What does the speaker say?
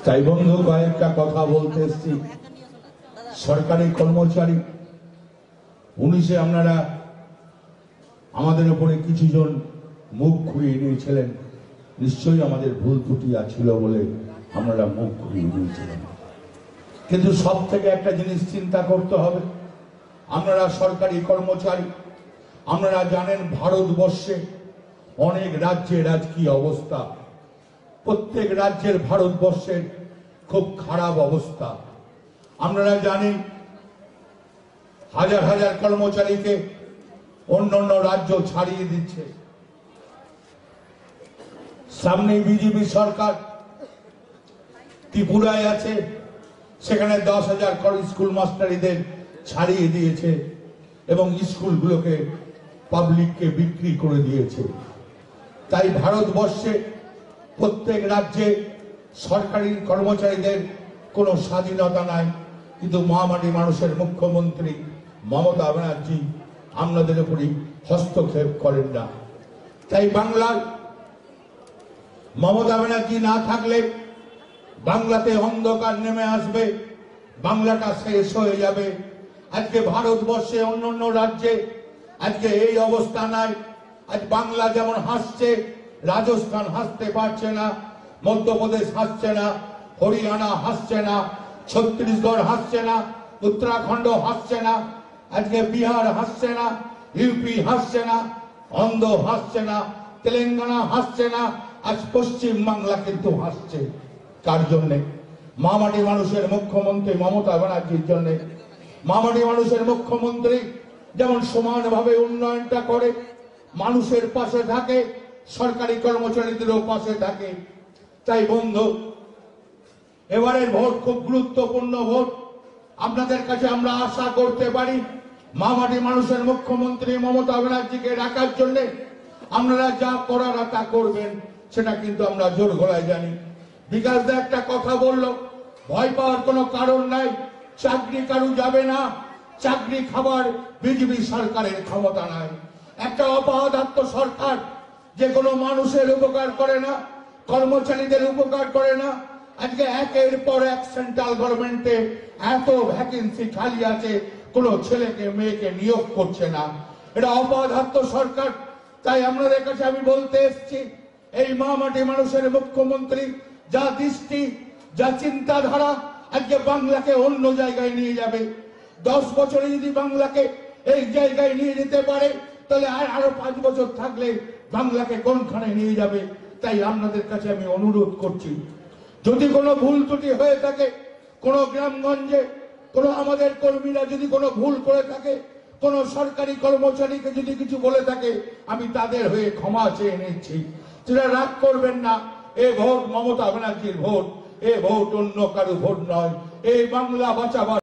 তাই বন্ধু কয়েকটা কথা বলতে এসছি। সরকারি কর্মচারী 19-এ আপনারা আমাদের উপরে কিছুজন মুখ ঘুরিয়ে নিয়েছিলেন, নিশ্চয়ই আমাদের ভুল ত্রুটি ছিল বলে আপনারা মুখ ঘুরিয়ে নিয়েছিলেন। কিন্তু সব থেকে একটা জিনিস চিন্তা করতে হবে, আপনারা সরকারি কর্মচারী, আপনারা জানেন ভারতবর্ষে অনেক রাজ্যের আজ কি অবস্থা। প্রত্যেক রাজ্যের ভারতবর্ষের খুব খারাপ অবস্থা। আপনারা জানেন হাজার হাজার কর্মচারীকে অন্য অন্য রাজ্য ছাড়িয়ে দিচ্ছে। সামনে বিজেপি সরকার ত্রিপুরায় আছে, সেখানে 10,000 স্কুল মাস্টারীদের ছাড়িয়ে দিয়েছে এবং স্কুলগুলোকে পাবলিককে বিক্রি করে দিয়েছে। তাই ভারতবর্ষে প্রত্যেক রাজ্যে সরকারি কর্মচারীদের কোনো স্বাধীনতা নাই। কিন্তু মহামাটি মানুষের মুখ্যমন্ত্রী মমতা ব্যানার্জি আপনাদের উপরই হস্তক্ষেপ করেন না। তাই বাংলার মমতা ব্যানার্জি না থাকলে বাংলাতে অন্ধকার নেমে আসবে, বাংলাটা শেষ হয়ে যাবে। আজকে ভারতবর্ষে অন্যান্য রাজ্যে আজকে এই অবস্থা নাই। আজ বাংলা যেমন হাসছে, রাজস্থান হাসতে পারছে না, মধ্যপ্রদেশ হাসছে না, হরিয়ানা হাসছে না, ছত্তিশগড় হাসছে না, উত্তরাখণ্ড হাসছে না, আজকে বিহার হাসছে না, ইউপি হাসছে না, অন্ধ্র হাসছে না, তেলেঙ্গানা হাসছে না, আজ পশ্চিম বাংলা কিন্তু হাসছে। কার জন্যে? মহামাটি মানুষের মুখ্যমন্ত্রী মমতা ব্যানার্জির জন্য। মহামাটি মানুষের মুখ্যমন্ত্রী যেমন সমানভাবে উন্নয়নটা করে, মানুষের পাশে থাকে, সরকারি কর্মচারীদেরও পাশে থাকে। তাই বন্ধু, এবারের ভোট খুব গুরুত্বপূর্ণ ভোট। আপনাদের কাছে আমরা আশা করতে পারি মহামাটি মানুষের মুখ্যমন্ত্রী মমতা ব্যানার্জিকে রাখার জন্য আপনারা যা করার তা করবেন, সেটা কিন্তু আমরা জোর গলায় জানি। বিকাশ দা একটা কথা বললো, ভয় পাওয়ার কোনো কারণ নাই, চাকরি কারু যাবে না, চাকরি খাবার বিজেপি সরকারের ক্ষমতা নাই। একটা অপদার্থ সরকার যে কোনো মানুষের উপকার করে না, কর্মচারীদের উপকার করে না। আজকে একের পর এক সেন্ট্রাল গভর্নমেন্টে এত ভ্যাকেন্সি খালি আছে, কোনো ছেলেকে মেয়েকে নিয়োগ করছে না। এটা অপদার্থ সরকার। তাই আপনাদের কাছে আমি বলতে এসেছি, এই মহামাটি মানুষের মুখ্যমন্ত্রী যা দৃষ্টি, যা চিন্তাধারা, আজকে বাংলাকে অন্য জায়গায় নিয়ে যাবে। 10 বছরে যদি বাংলাকে এই জায়গায় নিয়ে যেতে পারে, তাহলে আরো 5 বছর থাকলে বাংলাকে কোনখানে নিয়ে যাবে। তাই আপনাদের কাছে আমি অনুরোধ করছি, যদি কোনো ভুল ত্রুটি হয়ে থাকে, কোনো গ্রামগঞ্জে কোনো আমাদের কর্মীরা যদি কোনো ভুল করে থাকে, কোনো সরকারি কর্মচারীকে যদি কিছু বলে থাকে, আমি তাদের হয়ে ক্ষমা চেয়ে নিচ্ছি। সেটা রাগ করবেন না। এ ভোট মমতা ব্যানার্জির ভোট, এ ভোট অন্য কারো ভোট নয়। এই বাংলা বাঁচাবার